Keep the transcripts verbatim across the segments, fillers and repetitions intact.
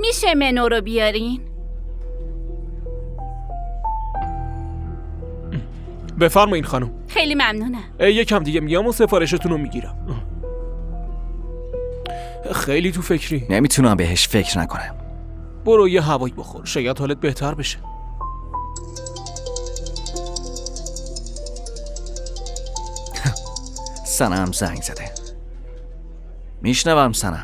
میشه منو رو بیارین؟ بفرمایین خانم. خیلی ممنونم. یکم دیگه میام و سفارشتون رو میگیرم. خیلی تو فکری. نمیتونم بهش فکر نکنم. برو یه هوایی بخور، شاید حالت بهتر بشه. سنم زنگ زده. میشنوم سنم.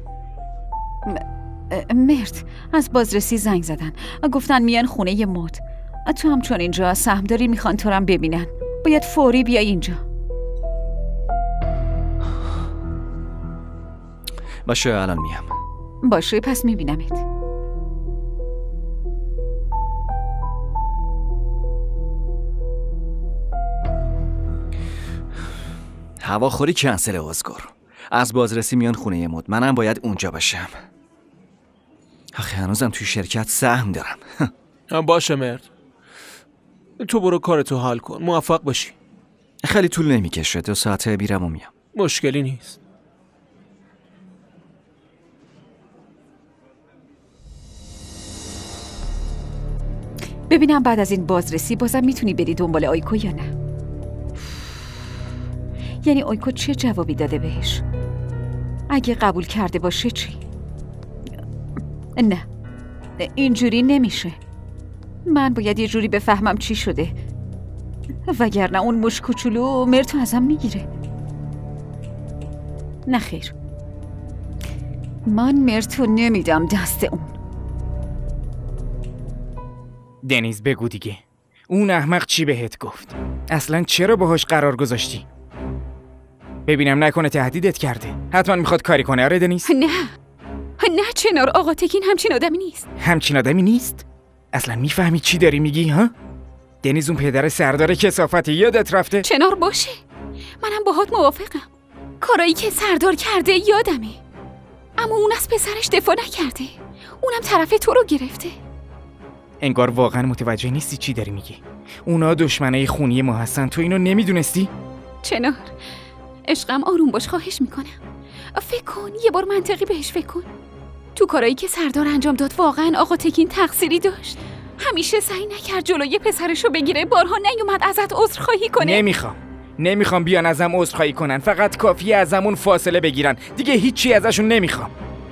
مرد از بازرسی زنگ زدن، گفتن میان خونه ی مد. تو هم چون اینجا سهمداری میخوان تو رو ببینن، باید فوری بیای اینجا. باشه الان میام. باشه پس میبینمت. هواخوری کنسل ازگار. از بازرسی میان خونه ی مد، منم باید اونجا باشم. آخه هنوزم توی شرکت سهم دارم. باشه مرد، تو برو کارتو حل کن، موفق باشی. خیلی طول نمیکشه، دو ساعته بیرم و میام. مشکلی نیست. ببینم بعد از این بازرسی بازم میتونی بری دنبال آیکو یا نه. یعنی آیکو چه جوابی داده بهش؟ اگه قبول کرده باشه چی؟ نه اینجوری نمیشه. من باید یه جوری بفهمم چی شده، وگرنه اون مش کوچولو مرتو ازم میگیره. نه خیر، من مرتو نمیدم دست اون. دنیز بگو دیگه، اون احمق چی بهت گفت؟ اصلا چرا باهاش قرار گذاشتی؟ ببینم نکنه تهدیدت کرده. حتما میخواد کاری کنه. آره دنیز؟ نه نه چنار، آقا تکین همچین آدمی نیست. همچین آدمی نیست؟ اصلا میفهمی چی داری میگی ها؟ دنیز اون پدر سردار کثافتی یادت رفته؟ چنار باشه، منم باهات موافقم. کارایی که سردار کرده یادمه، اما اون از پسرش دفاع نکرده، اونم طرف تو رو گرفته. انگار واقعا متوجه نیستی چی داری میگی. اونا دشمنای خونی ما هستن، تو اینو نمیدونستی؟ چنار عشقم آروم باش، خواهش میکنم. فکر کن، یه بار منطقی بهش فکر کن. تو کارایی که سردار انجام داد واقعا آقا تکین تقصیری داشت. همیشه سعی نکرد جلوی پسرشو بگیره، بارها نیومد ازت عذرخواهی کنه. نمیخوام نمیخوام بیان ازم عذرخواهی کنن، فقط کافیه ازمون فاصله بگیرن، دیگه هیچی ازشون نمیخوام.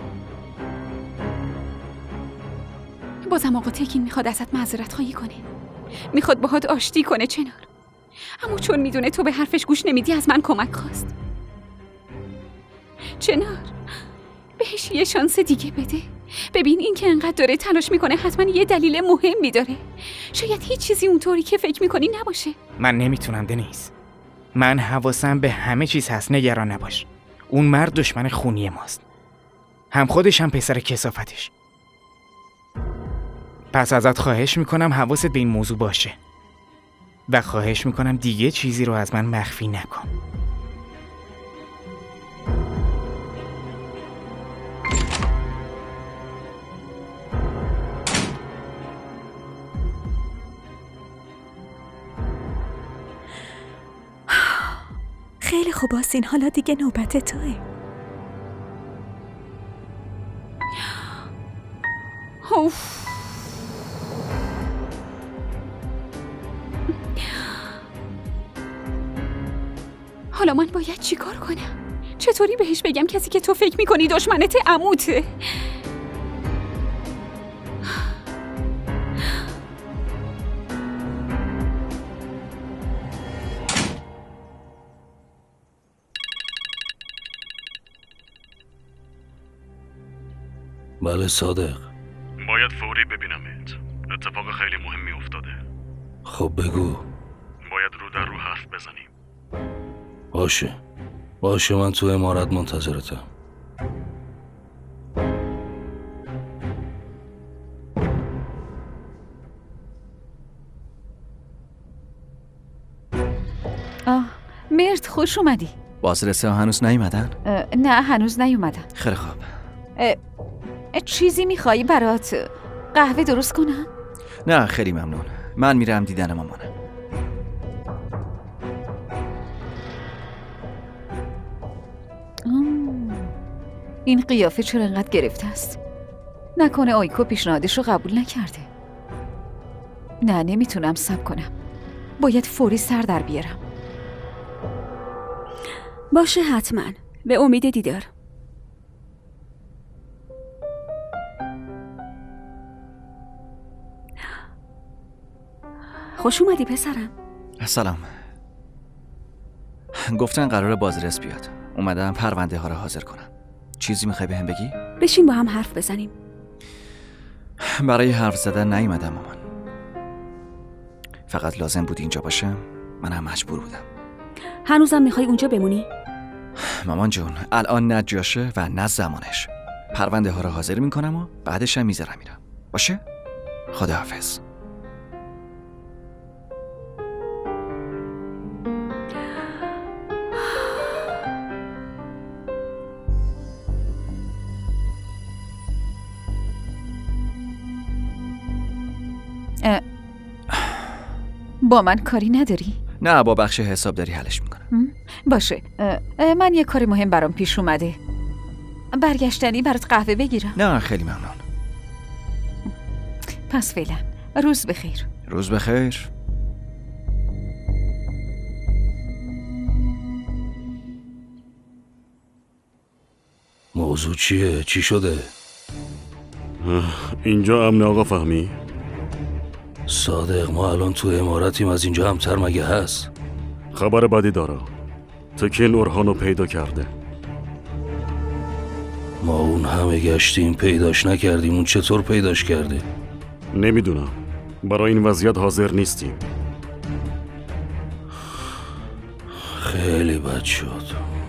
بازم آقا تکین میخواد ازت معذرت خواهی کنه، میخواد باهات آشتی کنه چنار، اما چون میدونه تو به حرفش گوش نمیدی از من کمک خواست. چنار بهش یه شانس دیگه بده. ببین این که انقدر داره تلاش میکنه حتما یه دلیل مهمی داره. شاید هیچ چیزی اونطوری که فکر میکنی نباشه. من نمیتونم دنیز، من حواسم به همه چیز هست، نگران نباش. اون مرد دشمن خونی ماست، هم خودش هم پسر کثافتش. پس ازت خواهش میکنم حواست به این موضوع باشه و خواهش میکنم دیگه چیزی رو از من مخفی نکن. خیلی خوب آسین، حالا دیگه نوبت توه. اوف. حالا من باید چی کار کنم؟ چطوری بهش بگم کسی که تو فکر میکنی دشمنت عموته؟ بله صادق. باید فوری ببینمت، اتفاق خیلی مهمی افتاده. خب بگو. باید رو در رو حرف بزنیم. باشه باشه، من تو عمارت منتظرتم. آه مرد، خوش اومدی. بازرسی ها هنوز نیومدن؟ نه هنوز نیومدن. خیلی خوب. چیزی میخوایی برات قهوه درست کنم؟ نه خیلی ممنون، من میرم دیدن مامانم. این قیافه چرا انقدر گرفته است؟ نکنه آیکو پیشنهادش رو قبول نکرده. نه نمیتونم صبر کنم. باید فوری سر در بیارم. باشه حتما. به امید دیدار. خوش اومدی پسرم. سلام. گفتن قراره بازرس بیاد. اومدم پرونده ها رو حاضر کنم. چیزی میخوای بهم بگی؟ بشین با هم حرف بزنیم. برای حرف زدن نیومدم مامان. فقط لازم بود اینجا باشم. منم مجبور بودم. هنوزم میخوای اونجا بمونی؟ مامان جون الان نه جاشه و نه زمانش. پرونده ها رو حاضر میکنم و بعدش هم میذارم میرم. باشه؟ خداحافظ. با من کاری نداری؟ نه با بخش حسابداری حلش میکنم. باشه. من یه کار مهم برام پیش اومده. برگشتنی برات قهوه بگیرم؟ نه خیلی ممنون. پس فعلا روز بخیر. روز بخیر. موضوع چیه؟ چی شده؟ اینجا امن آقا فهمی؟ صادق ما الان تو امارتیم، از اینجا همتر مگه هست؟ خبر بدی داره. تکین اورهانو پیدا کرده. ما اون همه گشتیم پیداش نکردیم، اون چطور پیداش کرده؟ نمیدونم. برای این وضعیت حاضر نیستیم. خیلی بد شد.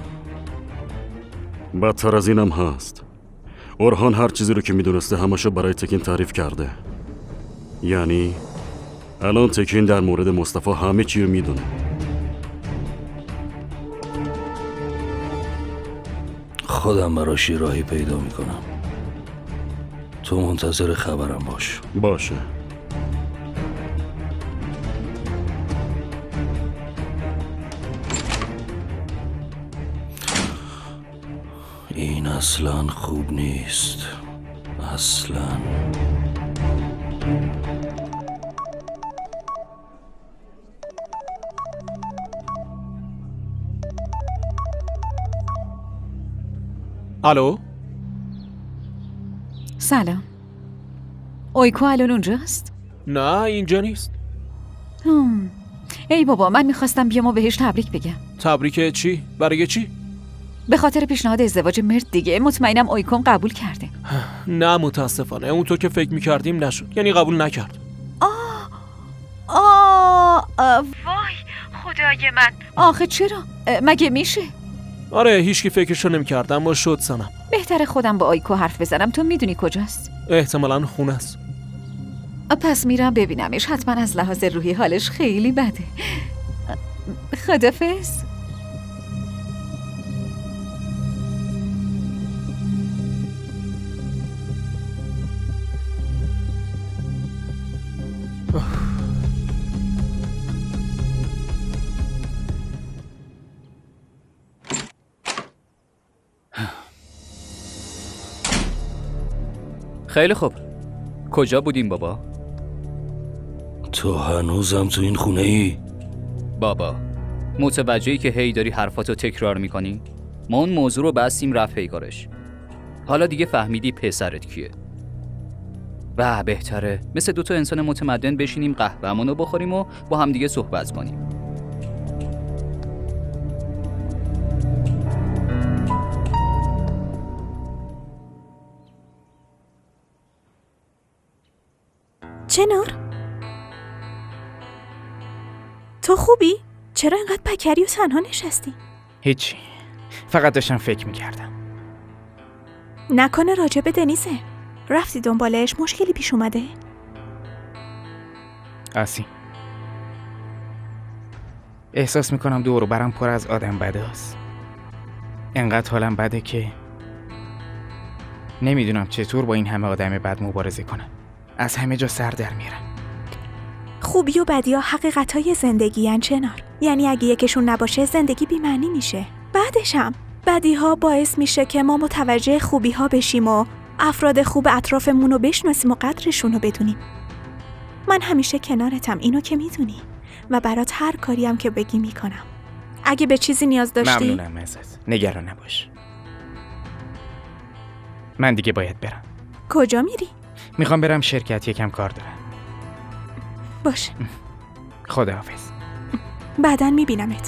بدتر از اینم هست. اورهان هر چیزی رو که میدونسته همشو برای تکین تعریف کرده. یعنی الان تکین در مورد مصطفی همه چی رو میدونه. خودم براش راهی پیدا میکنم. تو منتظر خبرم باش. باشه. این اصلا خوب نیست. اصلا. الو؟ سلام. آیکو الان اونجاست؟ نه اینجا نیست. هم. ای بابا من میخواستم بیام و بهش تبریک بگم. تبریک چی؟ برای چی؟ به خاطر پیشنهاد ازدواج مرد دیگه. مطمئنم آیکون قبول کرده. نه متاسفانه اونطور که فکر میکردیم نشد. یعنی قبول نکرد. آه آه, آه. وای خدای من. آخه چرا؟ مگه میشه؟ آره هیچکی فکرشو نمیکرد اما شد سنم. بهتره خودم با آیکو حرف بزنم. تو میدونی کجاست؟ احتمالاً خونه است. پس میرم ببینمش. حتما از لحاظ روحی حالش خیلی بده. خدافظ. خیلی خوب. کجا بودیم بابا؟ تو هنوزم تو این خونه ای؟ بابا متوجهی که هی داری حرفاتو تکرار میکنی؟ ما اون موضوع رو بستیم رفت پیکارش. حالا دیگه فهمیدی پسرت کیه. و بهتره مثل دوتا انسان متمدن بشینیم قهوه‌مونو بخوریم و با هم دیگه صحبت کنیم. چنار؟ تو خوبی؟ چرا انقدر پکری و تنها نشستی؟ هیچی. فقط داشتم فکر میکردم. نکنه راجع به دنیزه؟ رفتی دنبالش؟ مشکلی پیش اومده؟ آسی احساس میکنم دور برم پر از آدم بده هست. انقدر حالم بده که نمیدونم چطور با این همه آدم بد مبارزه کنم. از همه جا سر در میرم. خوبی و بدی ها حقیقتای زندگی هن چنار. یعنی اگه یکشون نباشه زندگی بی‌معنی میشه. بعدش هم بدی ها باعث میشه که ما متوجه خوبی ها بشیم و افراد خوب اطرافمون رو بشناسیم و قدرشون رو بدونیم. من همیشه کنارتم، اینو که میدونی، و برات هر کاری هم که بگی میکنم. اگه به چیزی نیاز داشتی. ممنونم ازت. نگران نباش. من دیگه باید برم. کجا میری؟ میخوام برم شرکت، یکم کار دارم. باشه. خداحافظ. بعداً میبینمت.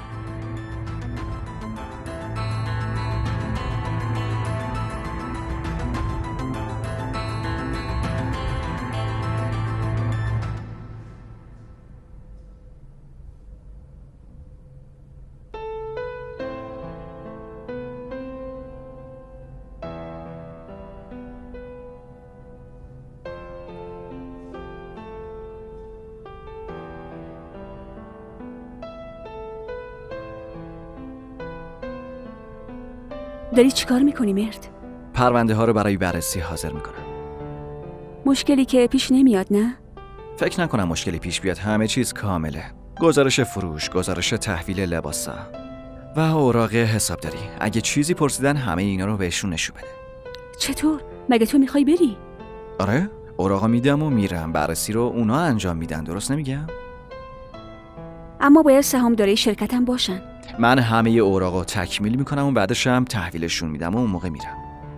داری چیکار میکنی مرد؟ پرونده ها رو برای بررسی حاضر میکنم. مشکلی که پیش نمیاد نه؟ فکر نکنم مشکلی پیش بیاد، همه چیز کامله. گزارش فروش، گزارش تحویل لباسا و اوراق حسابداری. اگه چیزی پرسیدن همه اینا رو بهشون نشون بده. چطور؟ مگه تو میخوای بری؟ آره، اوراقا میدم و میرم. بررسی رو اونا انجام میدن، درست نمیگم؟ اما باید سهامداری شرکتم باشن. من همه اوراقا تکمیل میکنم و بعدش هم تحویلشون میدم و اون موقع میرم.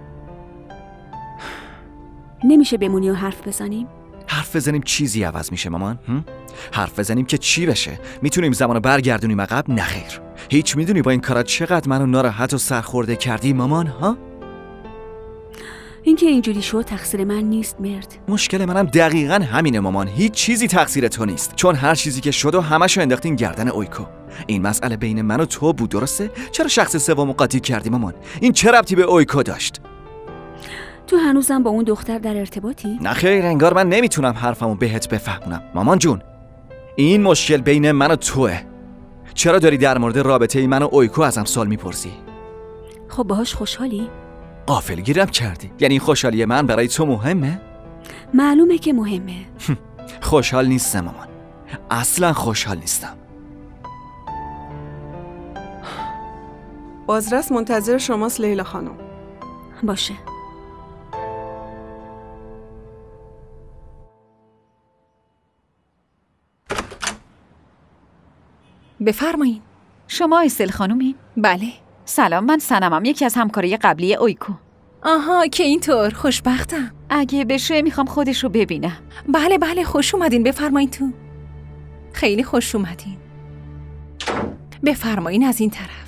نمیشه بمونی و حرف بزنیم؟ حرف بزنیم چیزی عوض میشه مامان؟ هم؟ حرف بزنیم که چی بشه؟ میتونیم زمانو برگردونیم عقب؟ نخیر. هیچ میدونی با این کارات چقدر منو ناراحت و سرخورده کردی مامان ها؟ اینکه اینجوری شد تقصیر من نیست مرد. مشکل منم دقیقاً همینه مامان. هیچ چیزی تقصیر تو نیست، چون هر چیزی که شد و همشو انداختین گردن اویکو. این مسئله بین من و تو بود، درسته؟ چرا شخص سومو قاطی کردی مامان؟ این چه ربطی به اویکو داشت؟ تو هنوزم با اون دختر در ارتباطی؟ نه خیر، انگار من نمیتونم حرفمو بهت بفهمونم. مامان جون، این مشکل بین من و توه. چرا داری در مورد رابطه من و اویکو ازم سوال میپرسی؟ خب باهاش خوشحالی؟ غافلگیرم کردی. یعنی خوشحالی من برای تو مهمه؟ معلومه که مهمه. خوشحال نیستم مامان، اصلا خوشحال نیستم. بازرس منتظر شماست لیلا خانم. باشه. بفرمایین. شما ایسل خانومین؟ بله. سلام، من سنمم، یکی از همکارای قبلی اویکو. آها، که اینطور. خوشبختم. اگه بشه میخوام خودش رو ببینم. بله بله، خوش اومدین. بفرمایین تو. خیلی خوش اومدین. بفرمایین از این طرف.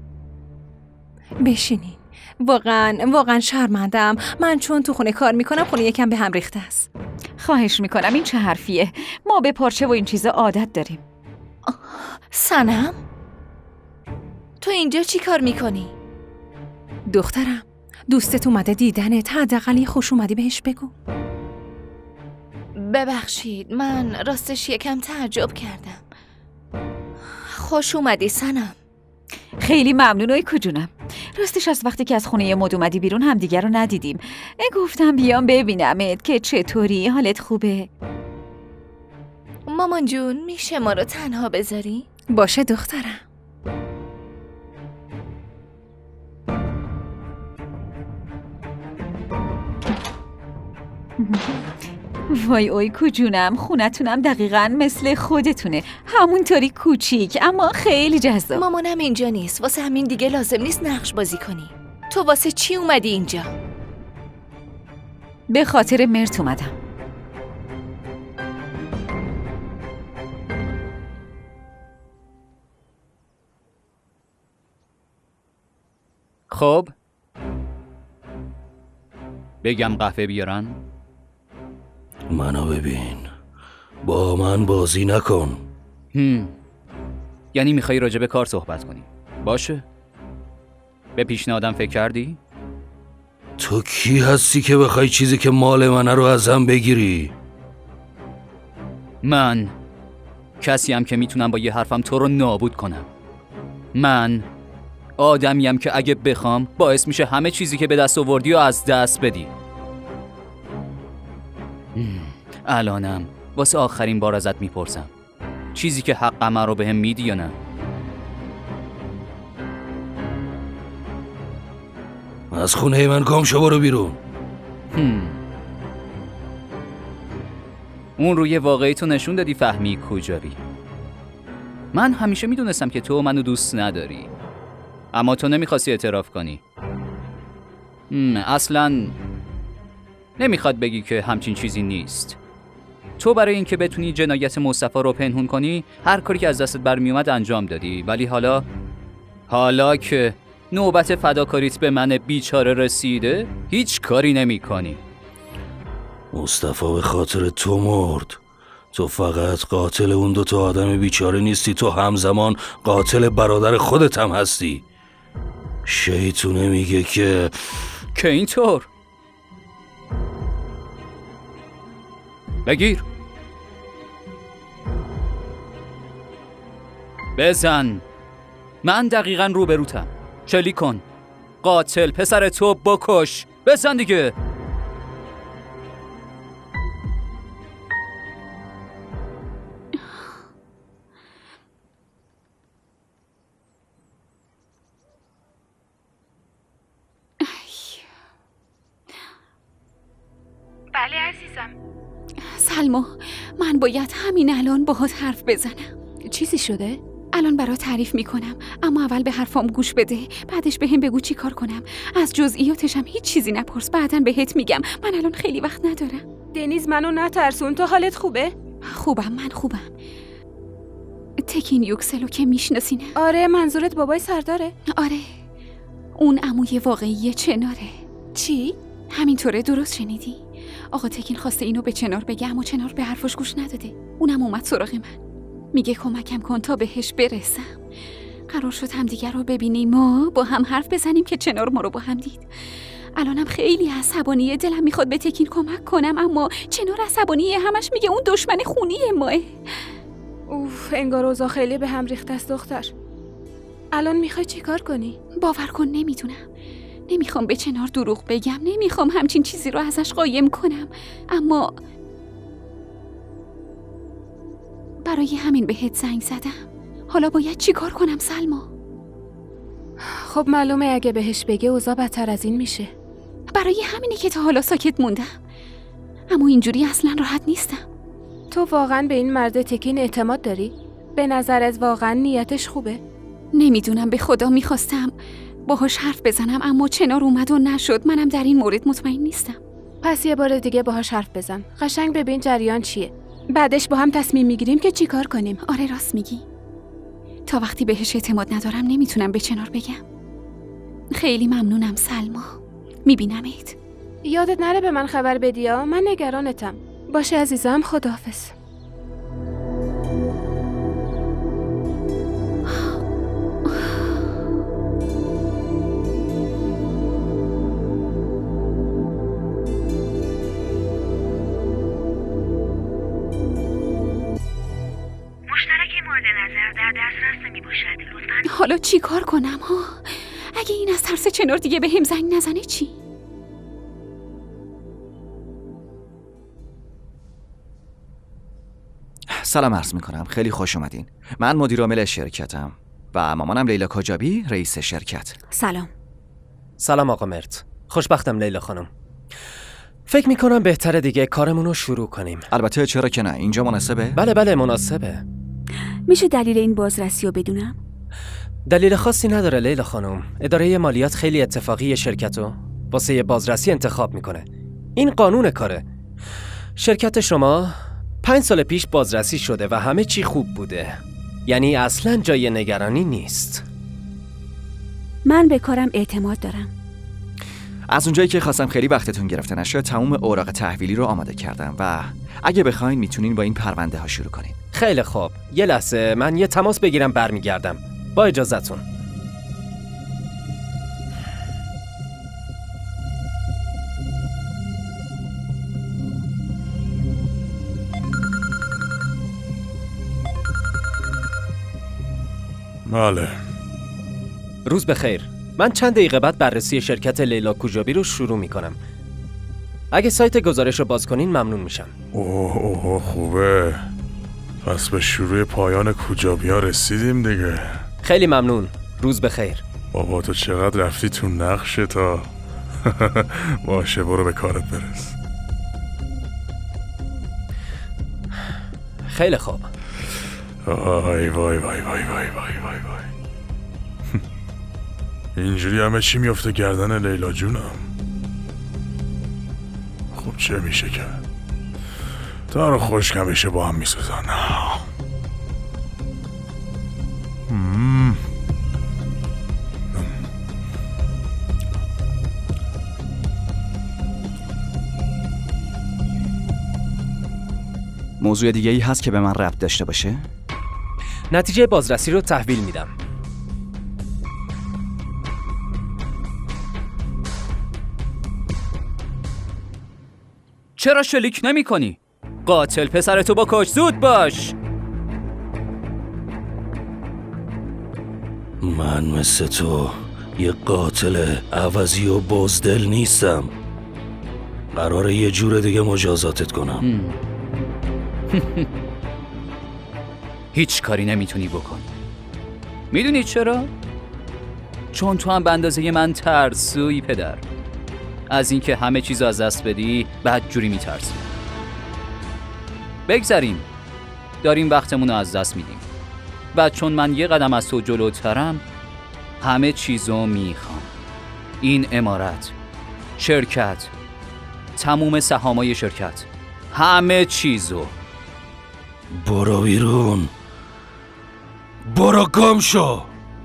بشینین. واقعا واقعا شرمندم. من چون تو خونه کار میکنم، خونه یکم به هم ریخته است. خواهش میکنم، این چه حرفیه؟ ما به پارچه و این چیزا عادت داریم. سنم؟ تو اینجا چی کار میکنی؟ دخترم، دوستت اومده دیدنت. حداقل یه خوش اومدی بهش بگو. ببخشید، من راستش یکم تعجب کردم. خوش اومدی سنم. خیلی ممنون اویکو جونم. راستش از وقتی که از خونه مد اومدی بیرون همدیگر رو ندیدیم. گفتم بیام ببینمت که چطوری، حالت خوبه؟ مامان جون، میشه ما رو تنها بذاری؟ باشه دخترم. وای اویکو جونم، خونتونم دقیقاً مثل خودتونه، همونطوری کوچیک اما خیلی جذاب. مامانم اینجا نیست، واسه همین دیگه لازم نیست نقش بازی کنی. تو واسه چی اومدی اینجا؟ به خاطر مرت اومدم. خب بگم قهوه بیارن؟ منو ببین، با من بازی نکن. هم. یعنی میخوای راجع به کار صحبت کنی؟ باشه. به پیشنهادم فکر کردی؟ تو کی هستی که بخوای چیزی که مال منه رو ازم بگیری؟ من کسی هم که میتونم با یه حرفم تو رو نابود کنم. من آدمیم که اگه بخوام باعث میشه همه چیزی که به دست آوردی و از دست بدی. الانم واسه آخرین بار ازت میپرسم، چیزی که حقم رو بهم میدی یا نه؟ از خونه من گم شو، برو بیرون. هم. اون روی واقعی تو نشون دادی فهمی کجایی. من همیشه میدونستم که تو منو دوست نداری، اما تو نمیخواستی اعتراف کنی. هم. اصلاً نمیخواد بگی که همچین چیزی نیست. تو برای اینکه بتونی جنایت مصطفی رو پنهون کنی هر کاری که از دستت برمیومد انجام دادی، ولی حالا حالا که نوبت فداکاریت به من بیچاره رسیده هیچ کاری نمی کنی. مصطفی به خاطر تو مرد. تو فقط قاتل اون دو تا آدم بیچاره نیستی، تو همزمان قاتل برادر خودت هم هستی. شیطونه میگه که که اینطور. بگیر، بزن. من دقیقاً روبروتم. چلی کن. قاتل پسر تو بکش. بزن دیگه. بله عزیزم. سلما، من باید همین الان باهات حرف بزنم. چیزی شده؟ الان برات تعریف میکنم، اما اول به حرفام گوش بده. بعدش بهم بگو چی کار کنم. از جزئیاتش هم هیچ چیزی نپرس، بعداً بهت میگم. من الان خیلی وقت ندارم. دنیز منو نترسون. تو حالت خوبه؟ خوبم، من خوبم. تکین یوکسلو که میشناسینه؟ آره، منظورت بابای سرداره؟ آره، اون عموی واقعی چناره. چی؟ همینطوره، درست شنیدی. آقا تکین خواسته اینو به چنار بگه، اما چنار به حرفش گوش نداده. اونم اومد سراغ من، میگه کمکم کن تا بهش برسم. قرار شد همدیگر رو ببینیم، ما با هم حرف بزنیم که چنار ما رو با هم دید. الانم خیلی عصبانیه، دلم میخواد به تکین کمک کنم، اما چنار عصبانیه، همش میگه اون دشمن خونی ماه. اوف، انگار اوضاع خیلی به هم ریخته است دختر. الان میخوای چی کار کنی؟ باور کن نمیدونم. نمیخوام به چنار دروغ بگم، نمیخوام همچین چیزی رو ازش قایم کنم، اما برای همین بهت زنگ زدم. حالا باید چی کار کنم سلما؟ خب معلومه اگه بهش بگه اوضاع بدتر از این میشه. برای همینه که تا حالا ساکت موندم، اما اینجوری اصلا راحت نیستم. تو واقعا به این مرد تکین اعتماد داری؟ به نظرت واقعا نیتش خوبه؟ نمیدونم، به خدا میخواستم باهاش حرف بزنم، اما چنار اومد و نشد. منم در این مورد مطمئن نیستم. پس یه بار دیگه باهاش حرف بزن، قشنگ ببین جریان چیه. بعدش با هم تصمیم میگیریم که چی کار کنیم. آره راست میگی. تا وقتی بهش اعتماد ندارم نمیتونم به چنار بگم. خیلی ممنونم سلما. میبینمت. یادت نره به من خبر بدی ها، من نگرانتم. باشه عزیزم، خداحافظ. حالا چی کار کنم ها؟ اگه این از ترس چنار دیگه به هم زنگ نزنه چی؟ سلام عرض میکنم، خیلی خوش اومدین. من مدیر عامل شرکتم و مامانم لیلا کجابی رئیس شرکت. سلام. سلام آقا مرت. خوشبختم لیلا خانم. فکر میکنم بهتره دیگه کارمون رو شروع کنیم. البته چرا که نه، اینجا مناسبه؟ بله بله مناسبه. میشه دلیل این بازرسی رو بدونم؟ دلیل خاصی نداره لیلا خانم. اداره مالیات خیلی اتفاقی شرکتو واسه بازرسی انتخاب میکنه. این قانون کاره. شرکت شما پنج سال پیش بازرسی شده و همه چی خوب بوده، یعنی اصلا جای نگرانی نیست. من به کارم اعتماد دارم. از اونجایی که خواستم خیلی وقتتون گرفته نشه، تمام اوراق تحویلی رو آماده کردم و اگه بخواین میتونین با این پرونده ها شروع کنین. خیلی خوب، یه لحظه من یه تماس بگیرم برمیگردم. با اجازهتون. بله. روز بخیر. من چند دقیقه بعد بررسی شرکت لیلا کجابی رو شروع میکنم. اگه سایت گزارش رو باز کنین ممنون میشم. اوه اوه خوبه. پس به شروع پایان کجابی ها رسیدیم دیگه. خیلی ممنون. روز بخیر. بابا تو چقدر رفتی تو نقشه تا باشه برو به کارت برس. خیلی خوب. وای وای وای وای وای وای وای وای اینجوری همه چی میفته گردن لیلا جونم. خب چه میشه کرد؟ تا رو خشک همیشه با هم میسوزن. موضوع دیگه ای هست که به من ربط داشته باشه؟ نتیجه بازرسی رو تحویل میدم. چرا شلیک نمی کنی؟ قاتل پسرتو با کش، زود باش. من مثل تو یه قاتل عوضی و بزدل نیستم. قراره یه جور دیگه مجازاتت کنم. هیچ کاری نمیتونی بکنی. میدونی چرا؟ چون تو هم به اندازه من ترسویی پدر. از اینکه همه چیز از دست بدی بعد جوری میترسی. بگذاریم داریم وقتمون رو از دست میدیم. بعد چون من یه قدم از تو جلوترم همه چیزو میخوام. این عمارت، شرکت، تموم سهامای شرکت، همه چیزو. برو بیرون، برو گم شو.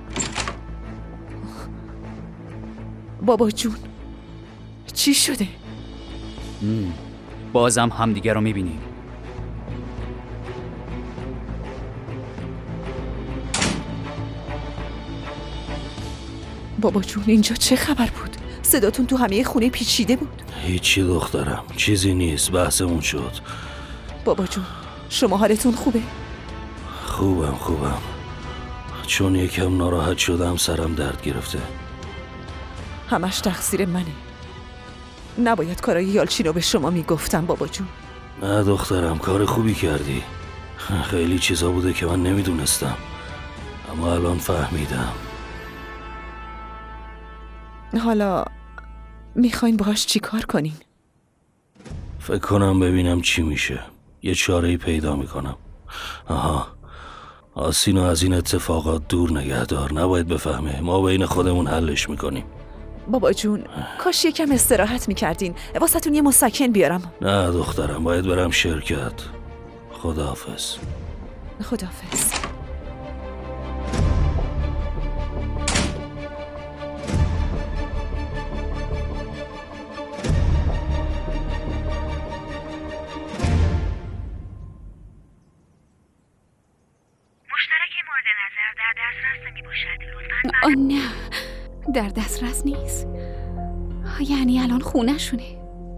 بابا جون چی شده؟ بازم همدیگه رو میبینیم. بابا جون اینجا چه خبر بود؟ صداتون تو همه خونه پیچیده بود. هیچی دخترم، چیزی نیست، بحثمون شد. بابا جون شما حالتون خوبه؟ خوبم خوبم، چون یکم ناراحت شدم سرم درد گرفته. همش تقصیر منه. نباید کارای یالچینو به شما میگفتم بابا جون. نه دخترم، کار خوبی کردی. خیلی چیزا بوده که من نمیدونستم، اما الان فهمیدم. حالا میخواین باهاش چی کار کنین؟ فکر کنم ببینم چی میشه. یه چاره‌ای پیدا میکنم. آها، آسینو از این اتفاقات دور نگه دار. نباید بفهمه. ما بین خودمون حلش میکنیم. بابا جون کاش یکم استراحت میکردین. واسهتون یه مسکن بیارم. نه دخترم، باید برم شرکت. خداحافظ. خداحافظ. آه نه، در دسترس نیست. یعنی الان خونه شونه.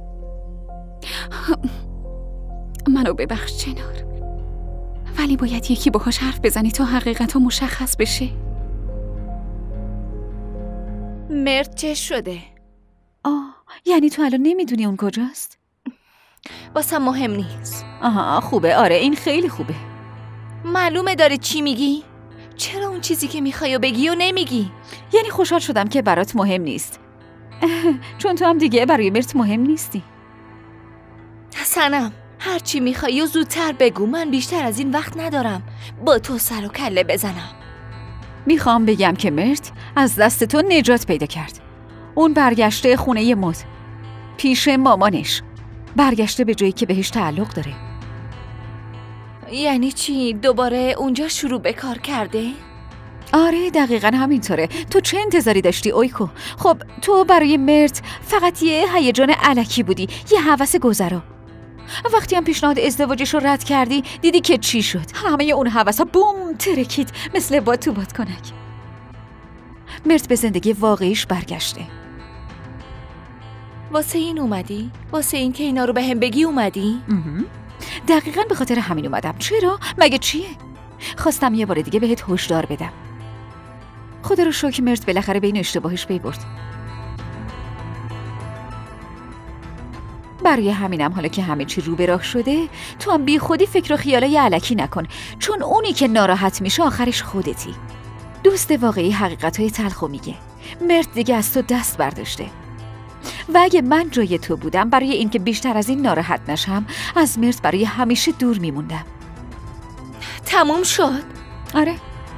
منو ببخش چنار، ولی باید یکی باهاش حرف بزنی تا حقیقتا مشخص بشه. مرد چه شده؟ آه یعنی تو الان نمیدونی اون کجاست؟ واسم مهم نیست. آها خوبه، آره این خیلی خوبه. معلومه داره چی میگی؟ چرا اون چیزی که میخوای و بگی و نمیگی؟ یعنی خوشحال شدم که برات مهم نیست. چون تو هم دیگه برای مرت مهم نیستی. حسنم هر چی میخوای و زودتر بگو. من بیشتر از این وقت ندارم با تو سر و کله بزنم. میخوام بگم که مرت از دست تو نجات پیدا کرد. اون برگشته خونه مد، پیش مامانش. برگشته به جایی که بهش تعلق داره. یعنی چی؟ دوباره اونجا شروع به کار کرده؟ آره دقیقا همینطوره. تو چه انتظاری داشتی اویکو؟ خب تو برای مرت فقط یه هیجان الکی بودی، یه هوس گذرا. وقتی هم پیشنهاد ازدواجش رو رد کردی دیدی که چی شد؟ همه اون هوسا بوم ترکید مثل باد تو بادکنک. مرت به زندگی واقعیش برگشته. واسه این اومدی؟ واسه این که اینا رو به هم بگی اومدی؟ دقیقاً به خاطر همین اومدم. چرا؟ مگه چیه؟ خواستم یه بار دیگه بهت هشدار بدم. خدا رو شکر مرت بالاخره به این اشتباهش پی برد. برای همینم حالا که همه چی رو به راه شده تو هم بی خودی فکر و خیالای الکی نکن، چون اونی که ناراحت میشه آخرش خودتی. دوست واقعی حقیقتای تلخو میگه. مرت دیگه از تو دست برداشته. و اگه من جای تو بودم برای اینکه بیشتر از این ناراحت نشم از مرت برای همیشه دور میموندم. تموم شد؟ آره.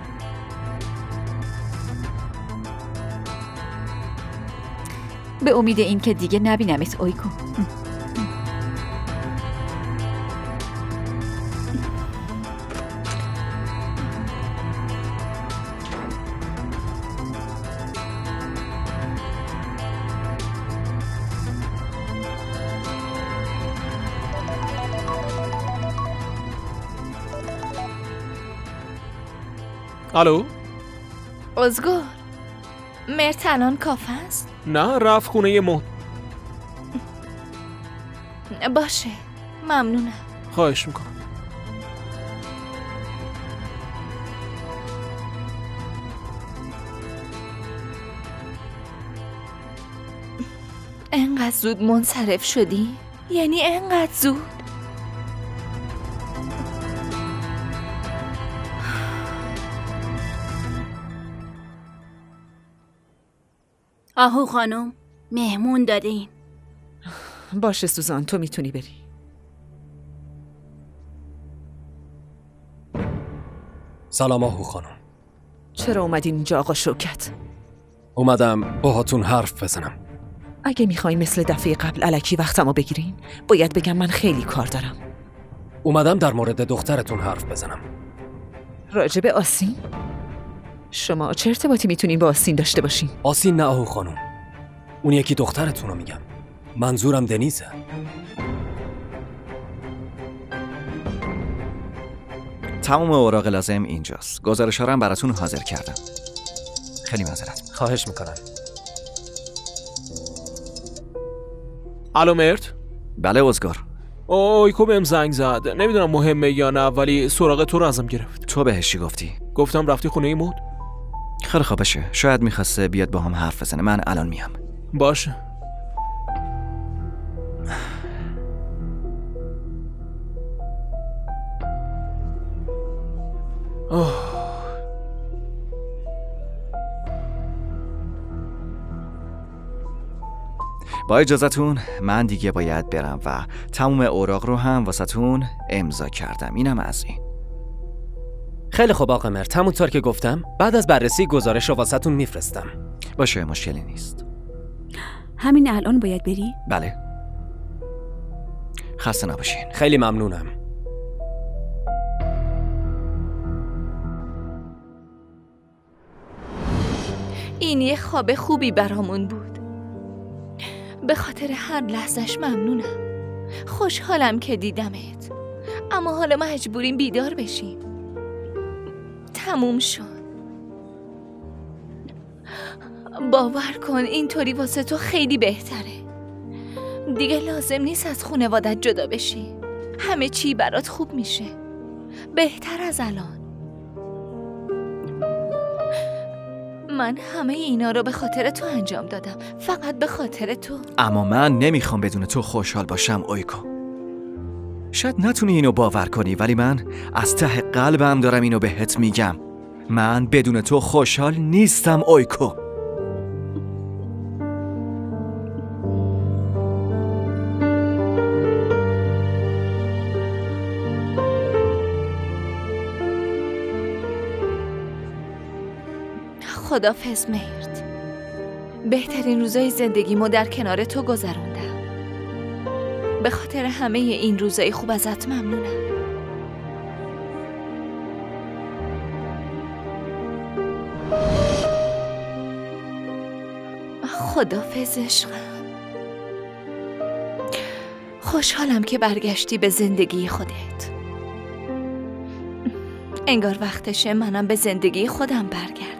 به امید اینکه دیگه نبینمت اویکو. الو؟ ازگار مرت الان کافه است؟ نه رفت خونه یه مون. باشه ممنونم. خواهش میکنم. انقدر زود منصرف شدی؟ یعنی انقدر زود؟ آهو خانم مهمون دادین. باشه سوزان تو میتونی بری. سلام آهو خانم. چرا اومدین اینجا آقا شوکت؟ اومدم باهاتون حرف بزنم. اگه میخوای مثل دفعه قبل الکی وقتمو بگیرین باید بگم من خیلی کار دارم. اومدم در مورد دخترتون حرف بزنم. راجب آسین؟ شما چه ارتباطی میتونین با آسین داشته باشین؟ آسین نه آهو خانم، اون یکی دخترتون رو میگم. منظورم دنیزه. تمام اوراق لازم اینجاست. گزارش‌ها رو هم براتون حاضر کردم. خیلی معذرت. خواهش میکنم. الو مرت؟ بله ازگار. اویکو بهم زنگ زد. نمیدونم مهمه یا نه ولی سراغ تو رو ازم گرفت. تو بهش چی گفتی؟ گفتم رفتی خونه ای مود. خیلی خوب بشه. شاید میخواسته بیاد با هم حرف بزنه. من الان میام. باشه. اوه. با اجازهتون من دیگه باید برم و تموم اوراق رو هم واسهتون امضا کردم. اینم از این. خیلی خوب آقا مرت، همونطور که گفتم بعد از بررسی گزارش رو واسهتون میفرستم. باشه مشکلی نیست. همین الان باید بری؟ بله. خسته نباشین. خیلی ممنونم. این یه خواب خوبی برامون بود. به خاطر هر لحظش ممنونم. خوشحالم که دیدمت. اما حالا مجبوریم بیدار بشیم. تموم شد. باور کن اینطوری واسه تو خیلی بهتره. دیگه لازم نیست از خانوادت جدا بشی. همه چی برات خوب میشه. بهتر از الان. من همه اینا رو به خاطر تو انجام دادم. فقط به خاطر تو. اما من نمیخوام بدون تو خوشحال باشم اویکو. شاید نتونی اینو باور کنی ولی من از ته قلبم دارم اینو بهت میگم. من بدون تو خوشحال نیستم اویکو. خدافظ مرد. بهترین روزای زندگیمو در کنار تو گذروندم. به خاطر همه این روزای خوب ازت ممنونم. خدافظ عشقم. خوشحالم که برگشتی به زندگی خودت. انگار وقتشه منم به زندگی خودم برگردم.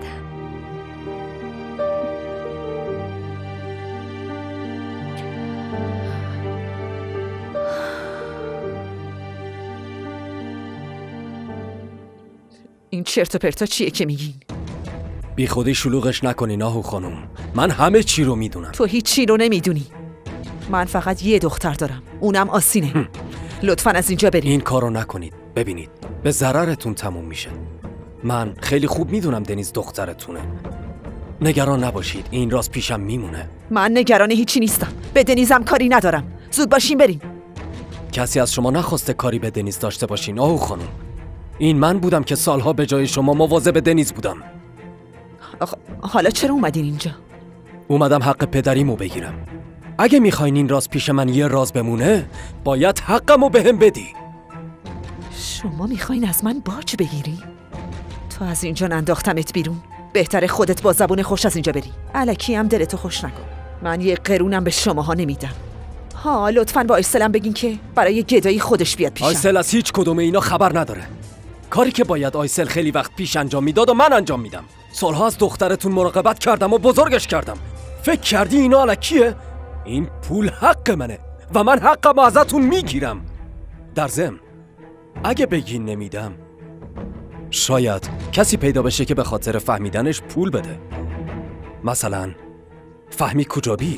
این چرت و پرتا چیه که میگین؟ بی خودی شلوغش نکنین آهو خانم. من همه چی رو میدونم. تو هیچ چی رو نمیدونی. من فقط یه دختر دارم. اونم آسینه. لطفاً از اینجا برید. این کارو نکنید. ببینید به ضررتون تموم میشه. من خیلی خوب میدونم دنیز دخترتونه. نگران نباشید، این راز پیشم میمونه. من نگران هیچی نیستم. به دنیزم کاری ندارم. زود باشین بریم. کسی از شما نخواسته کاری به دنیز داشته باشین آهو خانم. این من بودم که سالها به جای شما مواظب دنیز بودم. آخ... حالا چرا اومدین اینجا؟ اومدم حق پدریمو بگیرم. اگه میخواین این راز پیش من یه راز بمونه، باید حقمو بهم بدی. شما میخواین از من باج بگیری؟ تو از اینجا ننداختمت بیرون. بهتره خودت با زبون خوش از اینجا بری. الکی هم دلتو خوش نکن. من یه قرونم به شماها نمیدم. ها لطفاً با آیسلم بگین که برای گدایی خودش بیاد پیشم. آیسل از هیچ کدوم اینا خبر نداره. کاری که باید آیسل خیلی وقت پیش انجام میداد و من انجام میدم. سالها از دخترتون مراقبت کردم و بزرگش کردم. فکر کردی اینا الکیه؟ این پول حق منه و من حقمو ازتون میگیرم. در ضمن اگه بگین نمیدم، شاید کسی پیدا بشه که به خاطر فهمیدنش پول بده. مثلا فهمی کجابی.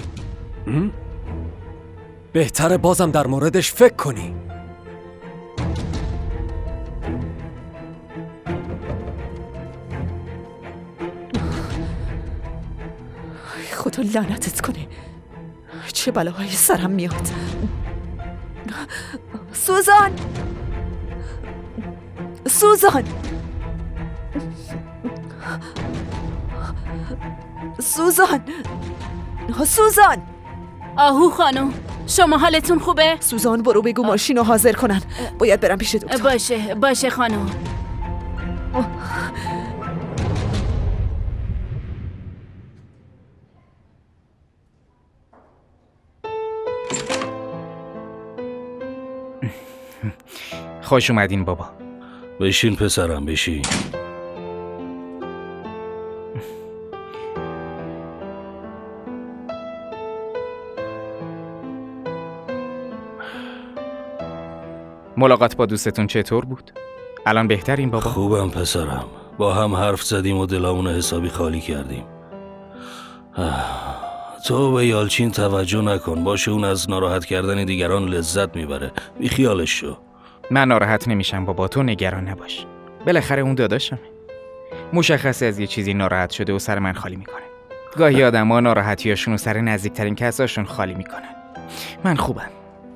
بهتره بازم در موردش فکر کنی. خدا لعنتت کنه. چه بلاهایی سرم میاد. سوزان سوزان سوزان سوزان آهو خانم، شما حالتون خوبه؟ سوزان برو بگو ماشین رو حاضر کنن. باید برم پیش دکتر. باشه باشه خانم. خوش اومدین بابا. بشین پسرم بشین. ملاقات با دوستتون چطور بود؟ الان بهترین بابا؟ خوبم پسرم. با هم حرف زدیم و دلامون حسابی خالی کردیم. تو به یالچین توجه نکن. باشه اون از ناراحت کردن دیگران لذت میبره. بی خیالش شو. من ناراحت نمیشم بابا، تو نگران نباش. بالاخره اون داداشمه. مشخصه از یه چیزی ناراحت شده و سر من خالی میکنه. گاهی آدم‌ها ناراحتیاشون رو سر نزدیکترین کساشون خالی میکنن. من خوبم.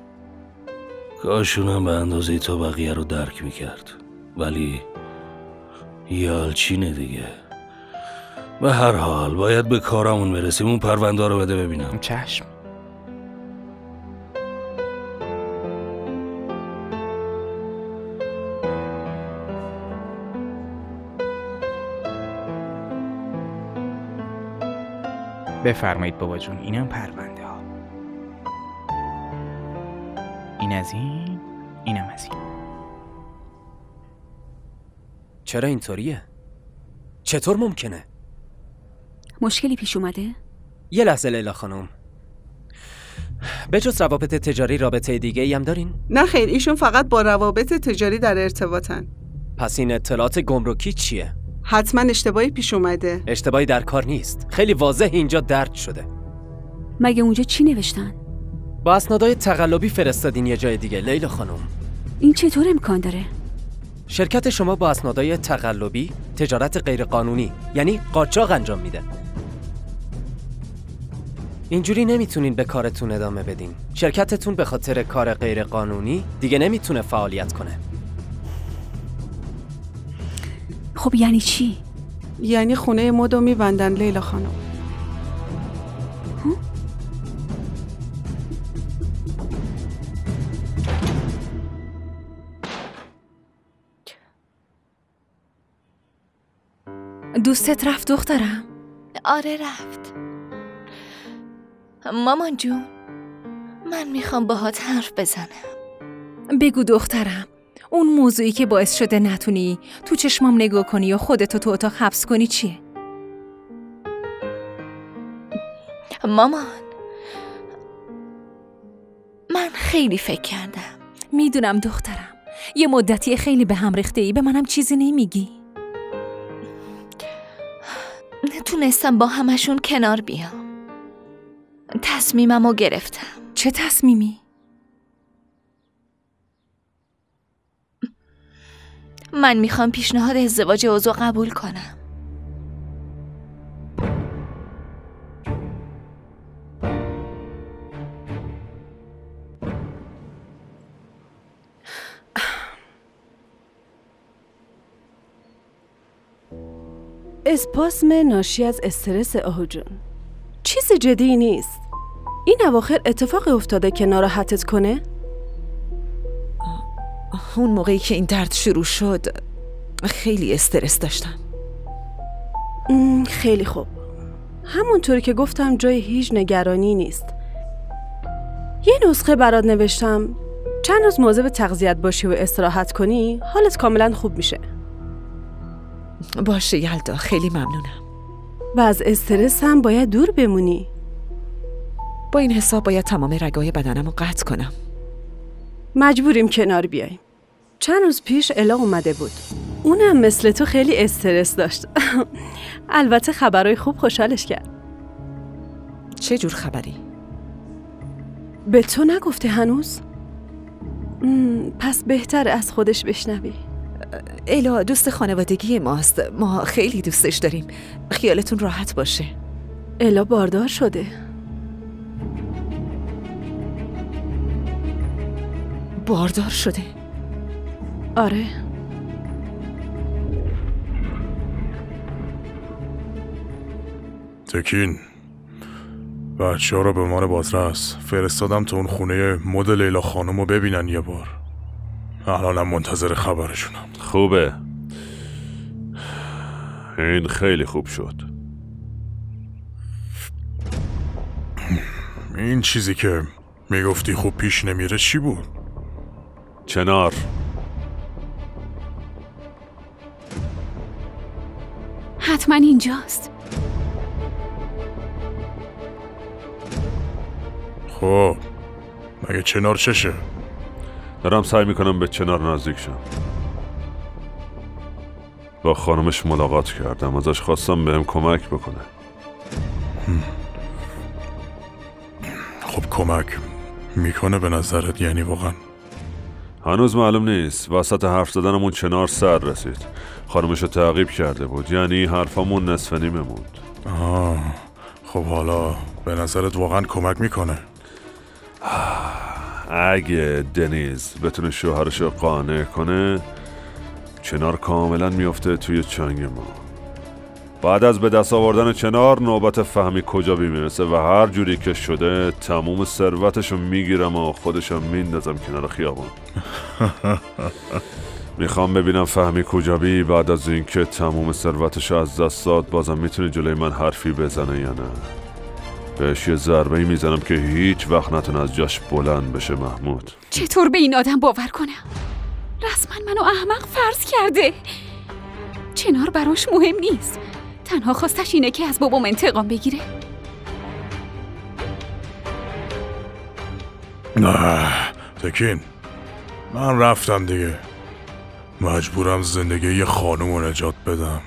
کاشونم به اندازه تو بقیه رو درک میکرد، ولی یالچینه دیگه. به هر حال باید به کارمون برسیم. اون پرونده رو بده ببینم. چشم. بفرمایید بابا جون، اینم پرونده ها. این از این، اینم از این. چرا اینطوریه؟ چطور ممکنه؟ مشکلی پیش اومده؟ یه لحظه لیلا خانم. به جز روابط تجاری رابطه دیگه ای هم دارین؟ نه خیر، ایشون فقط با روابط تجاری در ارتباطن. پس این اطلاعات گمرکی چیه؟ حتما اشتباهی پیش اومده. اشتباهی در کار نیست. خیلی واضح اینجا درد شده. مگه اونجا چی نوشتن؟ با اسنادای تقلبی فرستادین یه جای دیگه لیلا خانم. این چطور امکان داره؟ شرکت شما با اسنادای تقلبی تجارت غیرقانونی یعنی قاچاق انجام میده. اینجوری نمیتونین به کارتون ادامه بدین. شرکتتون به خاطر کار غیرقانونی دیگه نمیتونه فعالیت کنه. خب یعنی چی؟ یعنی خونه مدو میبندن لیلا خانم. دوستت رفت دخترم؟ آره رفت. مامان جون، من میخوام باهات حرف بزنم. بگو دخترم، اون موضوعی که باعث شده نتونی تو چشمام نگاه کنی و خودتو تو اتاق حبس کنی چیه؟ مامان، من خیلی فکر کردم. میدونم دخترم، یه مدتی خیلی به هم ریخته ای، به منم چیزی نمیگی. نتونستم با همشون کنار بیام. تصمیممو گرفتم. چه تصمیمی؟ من میخوام پیشنهاد ازدواج عضو قبول کنم. اسپاسم ناشی از استرس آهو جون. چیز جدی نیست. این اواخر اتفاق افتاده که ناراحتت کنه؟ اون موقعی که این درد شروع شد خیلی استرس داشتم. خیلی خوب. همونطوری که گفتم جای هیچ نگرانی نیست. یه نسخه برات نوشتم. چند روز مواظب تغذیت باشی و استراحت کنی حالت کاملا خوب میشه. باشه یلدا، خیلی ممنونم. و از استرس هم باید دور بمونی. با این حساب باید تمام رگای بدنم رو قطع کنم. مجبوریم کنار بیاییم. چند روز پیش الا اومده بود. اونم مثل تو خیلی استرس داشت. البته خبرای خوب خوشحالش کرد. چه جور خبری؟ به تو نگفته هنوز؟ پس بهتره از خودش بشنوی. الا دوست خانوادگی ماست. ما خیلی دوستش داریم. خیالتون راحت باشه. الا باردار شده. باردار شده؟ آره. تکین، بچه ها رو به مان بازرس فرستادم تو اون خونه مد لیلا خانم رو ببینن یه بار. الانم منتظر خبرشونم. خوبه، این خیلی خوب شد. این چیزی که میگفتی خوب پیش نمیره چی بود؟ چنار. حتما اینجاست. خب مگه چنار چشه؟ دارم سعی میکنم به چنار نزدیک شم. با خانمش ملاقات کردم، ازش خواستم بهم کمک بکنه. خب کمک میکنه به نظرت یعنی واقعا؟ هنوز معلوم نیست. وسط حرف زدنمون چنار سر رسید. خانمشو تعقیب کرده بود، یعنی حرفامون نصف نیمه بود. آه خب حالا به نظرت واقعا کمک میکنه؟ اگه دنیز بتونه شوهرشو قانع کنه، چنار کاملا میفته توی چنگ ما. بعد از به دست آوردن چنار نوبت فهمی کجا بی میرسه و هر جوری که شده تموم ثروتشو میگیرم و خودشم میندازم کنار خیابان. میخوام ببینم فهمی کجابی بعد از اینکه تموم ثروتشو از دست داد بازم میتونه جلوی من حرفی بزنه یا نه. بهش یه ضربه‌ای میزنم که هیچ وقت نتونه از جاش بلند بشه. محمود چطور به این آدم باور کنم؟ رسما منو احمق فرض کرده. چنار براش مهم نیست. تنها خواستش اینه که از بابام انتقام بگیره. نه تکین، من رفتم دیگه. مجبورم زندگی یه خانوم رو نجات بدم.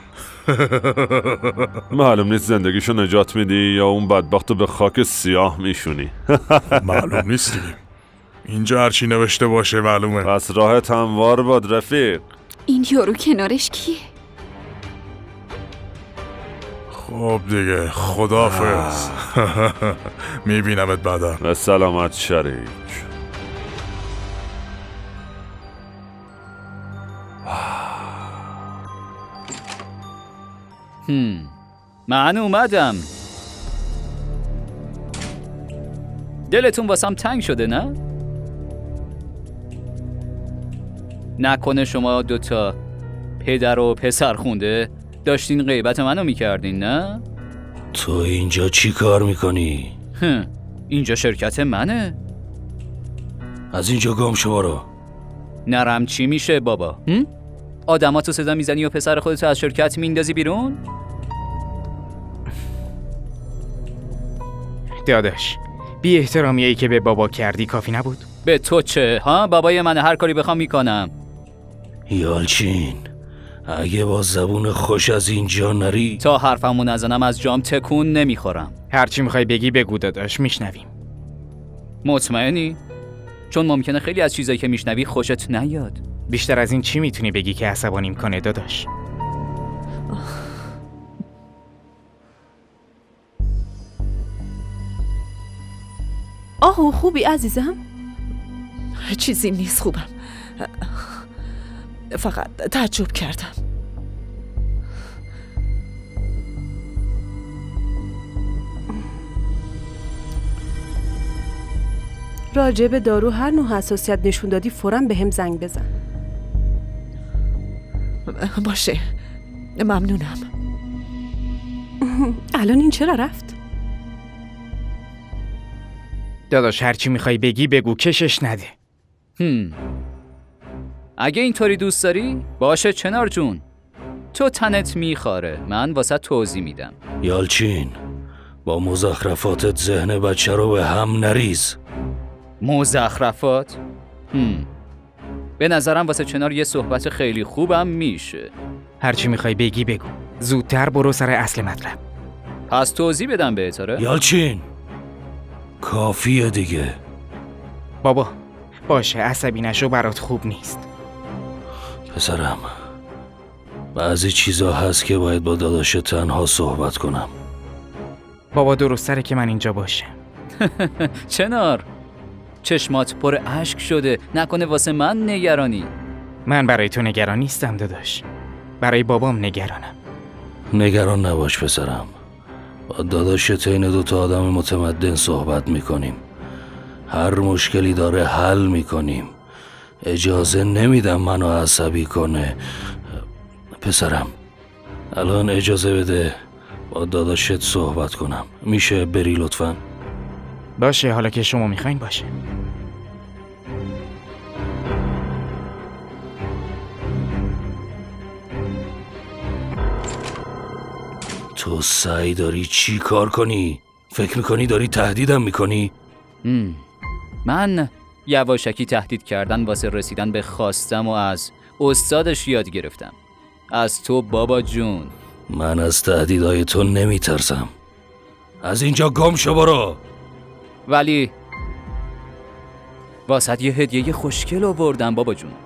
معلوم نیست زندگیشو نجات میدی یا اون بدبختو به خاک سیاه میشونی. معلوم نیست دیگه. اینجا هرچی نوشته باشه معلومه. پس راحت هموار باد رفیق. این یارو کنارش کیه؟ خب دیگه خداحافظ. میبینمت بعدا. به سلامت شریک. هم. من اومدم. دلتون واسم تنگ شده نه؟ نکنه شما دوتا پدر و پسر خونده داشتین غیبت منو میکردین نه؟ تو اینجا چی کار میکنی؟ هم. اینجا شرکت منه. از اینجا گم شو برو. نرم چی میشه بابا؟ آدماتو صدا میزنی و پسر خودتو از شرکت میندازی بیرون؟ داداش بی احترامیایی که به بابا کردی کافی نبود؟ به تو چه؟ ها بابای من هر کاری بخوام میکنم. یالچین اگه با زبون خوش از اینجا نری تا حرفمو نزنم از جام تکون نمیخورم. هرچی میخوای بگی بگو داداش، میشنویم. مطمئنی؟ چون ممکنه خیلی از چیزایی که میشنوی خوشت نیاد. بیشتر از این چی میتونی بگی که عصبانیم کنه داداش؟ آهو خوبی عزیزم؟ چیزی نیست، خوبم. فقط تعجب کردم. راجع به دارو هر نوع حساسیت نشون دادی فوراً به هم زنگ بزن. باشه، ممنونم. الان این چرا رفت؟ داداش هرچی میخوای بگی بگو، کشش نده. هم. اگه اینطوری دوست داری باشه چنار جون، تو تنت میخاره، من واسه توضیح میدم. یالچین، با مزخرفاتت ذهن بچه رو به هم نریز. مزخرفات؟ هم. به نظرم واسه چنار یه صحبت خیلی خوبم میشه. هرچی میخوای بگی بگو، زودتر برو سر اصل مطلب. پس توضیح بدم بهتره؟ یالچین، کافیه دیگه. بابا باشه، عصبی نشو، برات خوب نیست. پسرم، بعضی چیزا هست که باید با داداش تنها صحبت کنم. بابا درست سره که من اینجا باشم. چنار، چشمات پر اشک شده، نکنه واسه من نگرانی؟ من برای تو نگران نیستم داداش، برای بابام نگرانم. نگران نباش پسرم، با داداشت این دو تا آدم متمدن صحبت میکنیم، هر مشکلی داره حل میکنیم. اجازه نمیدم منو عصبی کنه. پسرم الان اجازه بده با داداشت صحبت کنم، میشه بری لطفاً؟ باشه، حالا که شما میخواین باشه. تو سعی داری چی کار کنی؟ فکر میکنی داری تهدیدم میکنی؟ من یواشکی تهدید کردن واسه رسیدن به خواستم و از استادش یاد گرفتم. از تو بابا جون. من از تهدیدهای تو نمیترسم. از اینجا گم شو برو. ولی واسه یه هدیه خوشگل آوردم بابا جون.